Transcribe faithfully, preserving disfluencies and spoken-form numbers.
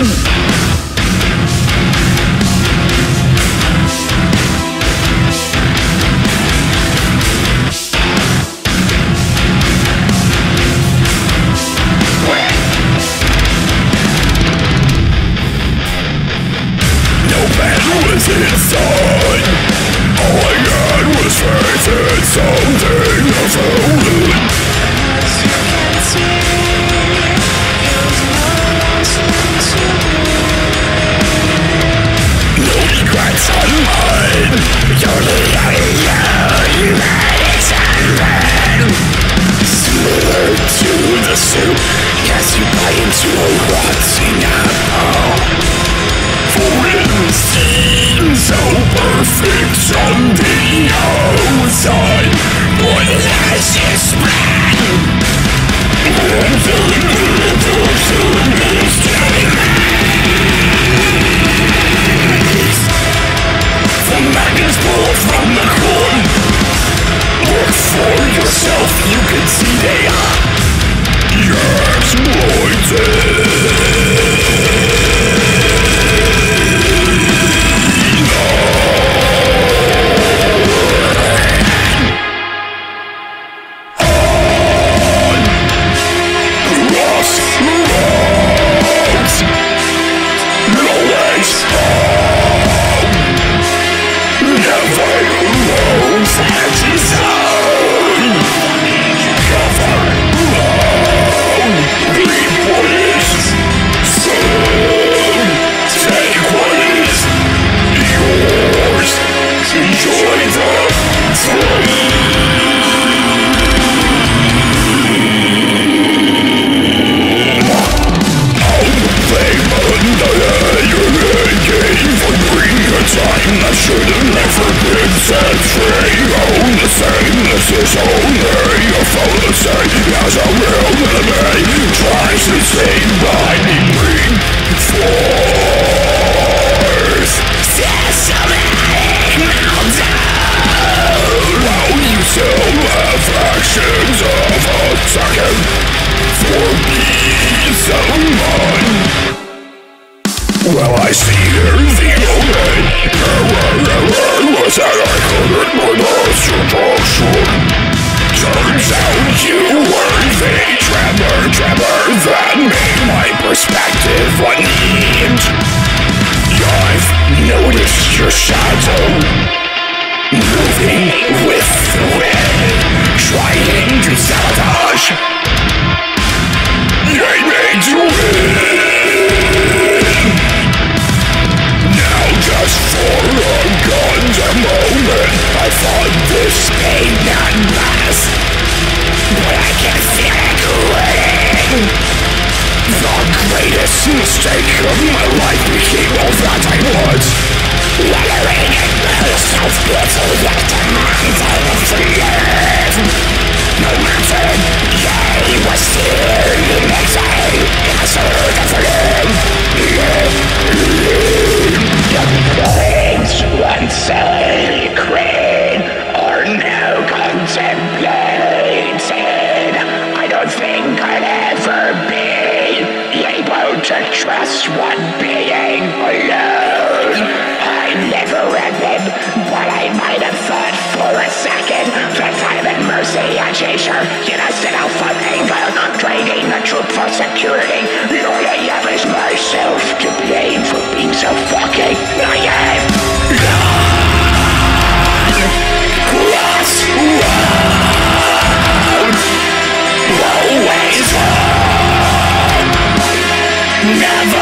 Inside, all I had was faith in something unfolding. As you can see, there's no lost to me. No regrets on mine. You're the alone, but it's unread. Similar to the soup, as you bite into a rotting apple. For it seems so perfect on the outside, but as it spread, and the person is killing me. The magnets pull from the core. Look for yourself, you can see they are exploited. Well, I see here the omen. Was that I couldn't pronounce your portion. Turns out you were the tremor, tremor that made my perspective unneat. I've noticed your shadow moving with the wind, trying to sabotage. I made you win. Just for a goddamn moment, I thought this may not last, but I can feel it quitting. The greatest mistake of my life became all that I was, wallowing in my self-pity, yet demanding to live. No matter, I was still in exile, in a sort of live, live, live. Things once sacred are now contemplated. I don't think I'll ever be able to trust one being alone. I never have been, but I might have thought for a second that I'm at mercy and chaser, innocent alpha anger, draining the troop for security. All I have is myself to blame for being so fucking naive. Crossroads, always wrong, never